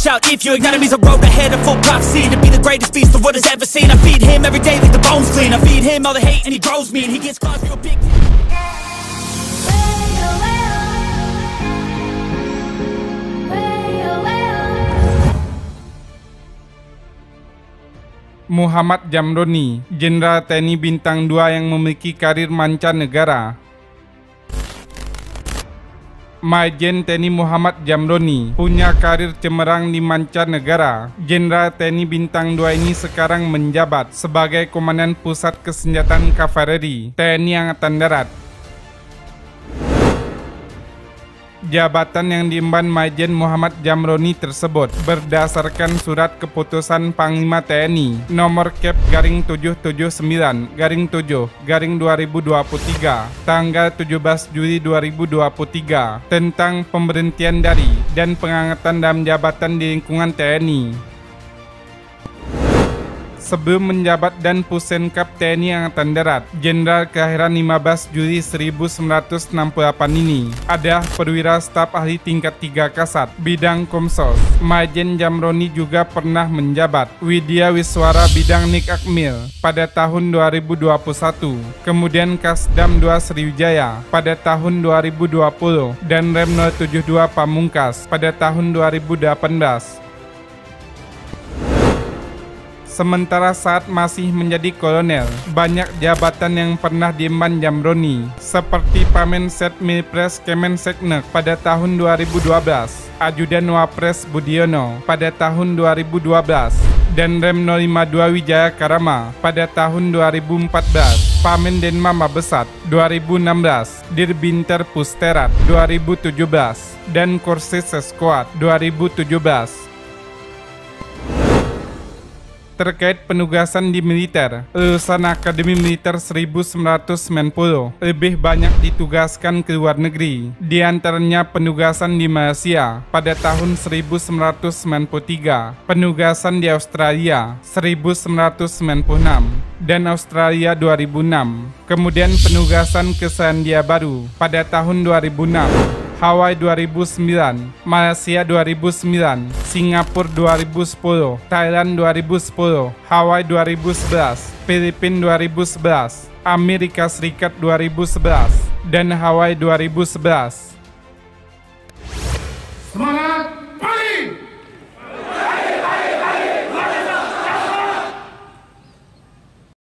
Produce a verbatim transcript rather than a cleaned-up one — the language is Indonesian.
watch out if your enemy's a road ahead of full prophecy to be the greatest beast the world has ever seen. I feed him every day like the bones clean. I feed him all the hate and he grows me and he gets claws real big. Muhammad Jamroni, Jenderal T N I Bintang dua yang memiliki karir mancanegara. Majen T N I Muhammad Jamroni punya karir cemerlang di mancanegara. Jenderal T N I Bintang dua ini sekarang menjabat sebagai Komandan Pusat Kesenjataan Kavaleri T N I Angkatan Darat. Jabatan yang diemban Majen Muhammad Jamroni tersebut berdasarkan surat keputusan Panglima T N I nomor Kep garing tujuh tujuh sembilan garing tujuh garing dua ribu dua puluh tiga tanggal tujuh belas Juli dua ribu dua puluh tiga tentang pemberhentian dari dan pengangkatan dalam jabatan di lingkungan T N I. Sebelum menjabat dan Pusenkap T N I Angkatan Darat, Jenderal kelahiran lima belas Juli seribu sembilan ratus enam puluh delapan ini adalah perwira staf ahli tingkat tiga Kasat bidang Komsos. Majen Jamroni juga pernah menjabat Widya Wiswara bidang Nik Akmil pada tahun dua ribu dua puluh satu, kemudian Kasdam dua Sriwijaya pada tahun dua ribu dua puluh dan Rem nol tujuh dua Pamungkas pada tahun dua ribu delapan belas. Sementara saat masih menjadi kolonel, banyak jabatan yang pernah diemban Jamroni, seperti Pamenset Milpres Kemenseknek pada tahun dua ribu dua belas, Ajudan Wapres Budiono pada tahun dua ribu dua belas, dan Rem nol lima dua Wijaya Karama pada tahun dua ribu empat belas, Pamen Denma Mabesat dua ribu enam belas, Dirbinter Pusterat dua ribu tujuh belas, dan Korses Squad dua ribu tujuh belas. Terkait penugasan di militer, lulusan Akademi Militer seribu sembilan ratus sembilan puluh lebih banyak ditugaskan ke luar negeri, di antaranya penugasan di Malaysia pada tahun seribu sembilan ratus sembilan puluh tiga, penugasan di Australia seribu sembilan ratus sembilan puluh enam, dan Australia dua ribu enam, kemudian penugasan ke Selandia Baru pada tahun dua ribu enam, Hawaii dua ribu sembilan, Malaysia dua ribu sembilan, Singapura dua ribu sepuluh, Thailand dua ribu sepuluh, Hawaii dua ribu sebelas, Filipina dua ribu sebelas, Amerika Serikat dua ribu sebelas, dan Hawaii dua ribu sebelas.